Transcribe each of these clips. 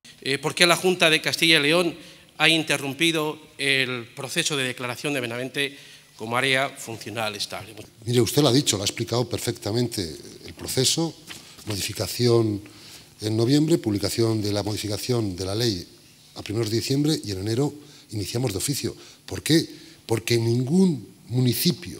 ¿Por qué la Junta de Castilla y León ha interrumpido el proceso de declaración de Benavente como área funcional estable? Mire, usted lo ha dicho, lo ha explicado perfectamente el proceso, modificación en noviembre, publicación de la modificación de la ley a primeros de diciembre y en enero iniciamos de oficio. ¿Por qué? Porque ningún municipio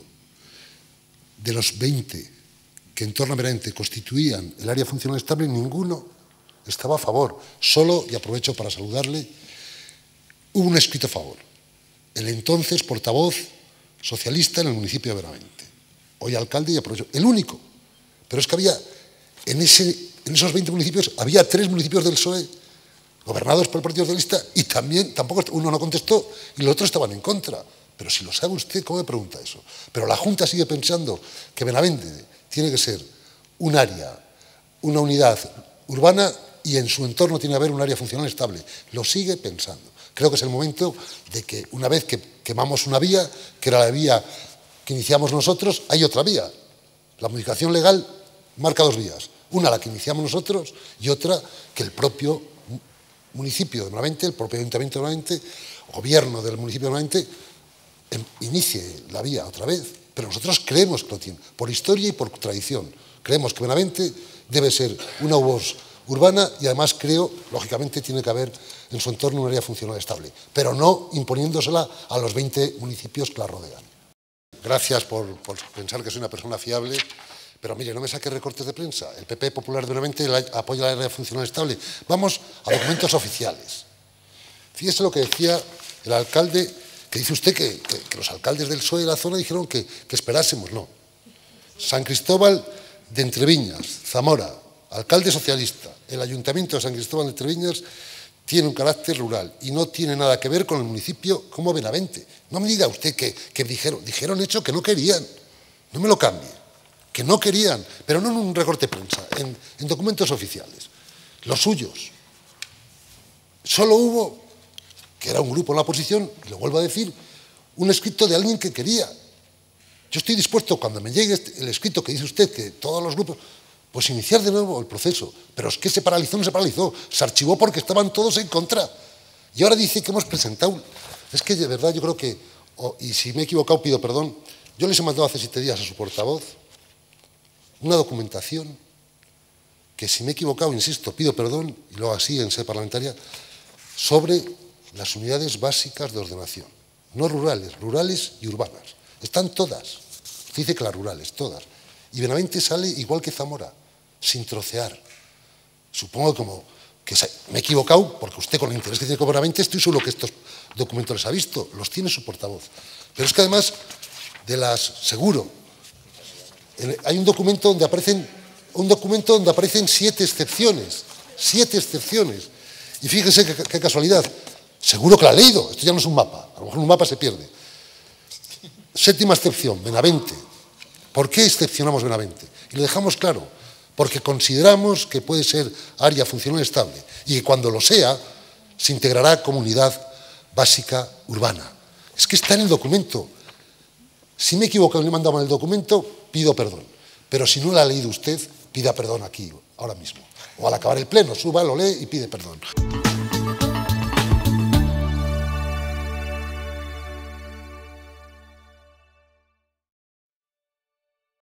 de los 20 que en torno a Benavente constituían el área funcional estable, ninguno estaba a favor. Solo, y aprovecho para saludarle, hubo un escrito a favor. El entonces portavoz socialista en el municipio de Benavente. Hoy alcalde y aprovecho. El único. Pero es que había, en esos 20 municipios, había 3 municipios del PSOE gobernados por el Partido Socialista y también, tampoco uno no contestó y los otros estaban en contra. Pero si lo sabe usted, ¿cómo me pregunta eso? Pero la Junta sigue pensando que Benavente tiene que ser un área, una unidad urbana y en su entorno tiene que haber un área funcional estable. Lo sigue pensando. Creo que es el momento de que una vez que quemamos una vía, que era la vía que iniciamos nosotros, hay otra vía. La modificación legal marca 2 vías. Una la que iniciamos nosotros y otra que el propio municipio de Benavente, el propio ayuntamiento de Benavente, gobierno del municipio de Benavente, inicie la vía otra vez. Pero nosotros creemos que lo tiene, por historia y por tradición. Creemos que Benavente debe ser una UOS urbana y además creo, lógicamente, tiene que haber en su entorno un área funcional estable, pero no imponiéndosela a los 20 municipios que la rodean. Gracias por pensar que soy una persona fiable, pero mire, no me saque recortes de prensa. El PP Popular de Benavente apoya el área funcional estable. Vamos a documentos oficiales. Fíjese lo que decía el alcalde, que dice usted que los alcaldes del PSOE de la zona dijeron que esperásemos. No. San Cristóbal de Entreviñas, Zamora, alcalde socialista, el ayuntamiento de San Cristóbal de Entreviñas tiene un carácter rural y no tiene nada que ver con el municipio como Benavente. No me diga usted que dijeron hecho que no querían, no me lo cambie, que no querían, pero no en un recorte de prensa, en documentos oficiales, los suyos. Solo hubo, que era un grupo en la oposición, y lo vuelvo a decir, un escrito de alguien que quería. Yo estoy dispuesto, cuando me llegue el escrito que dice usted, que todos los grupos, pues iniciar de nuevo el proceso. Pero es que se paralizó, no se paralizó, se archivó porque estaban todos en contra. Y ahora dice que hemos presentado. Es que de verdad yo creo que, y si me he equivocado pido perdón, yo les he mandado hace 7 días a su portavoz una documentación que si me he equivocado, insisto, pido perdón, y lo hago así en sede parlamentaria, sobre las unidades básicas de ordenación. No rurales, rurales y urbanas. Están todas. Usted dice que las rurales, todas. Y Benavente sale igual que Zamora, sin trocear. Supongo que me he equivocado, porque usted con el interés que tiene con Benavente, estoy seguro que estos documentos los ha visto, los tiene su portavoz. Pero es que además, seguro, hay un documento donde aparecen 7 excepciones. 7 excepciones. Y fíjese qué casualidad. Seguro que la ha leído. Esto ya no es un mapa. A lo mejor un mapa se pierde. 7ª excepción, Benavente. ¿Por qué excepcionamos Benavente? Y lo dejamos claro. Porque consideramos que puede ser área funcional estable y que cuando lo sea, se integrará como unidad básica urbana. Es que está en el documento. Si me he equivocado y le he mandado mal el documento, pido perdón. Pero si no lo ha leído usted, pida perdón aquí, ahora mismo. O al acabar el pleno, suba, lo lee y pide perdón.